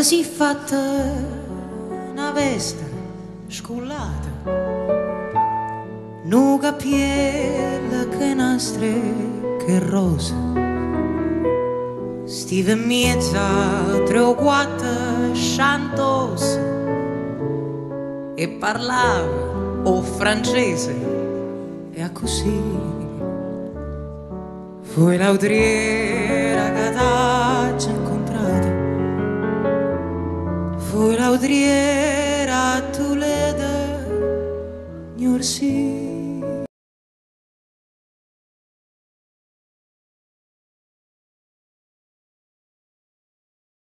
si fatta una veste scullata, nu capiella che nastre che rosa, stiva in mezzo a 3 o 4 chantos e parlava o francese e così fu l'autriera che t'ha incontrata, fu l'autriera a Toledo, New York.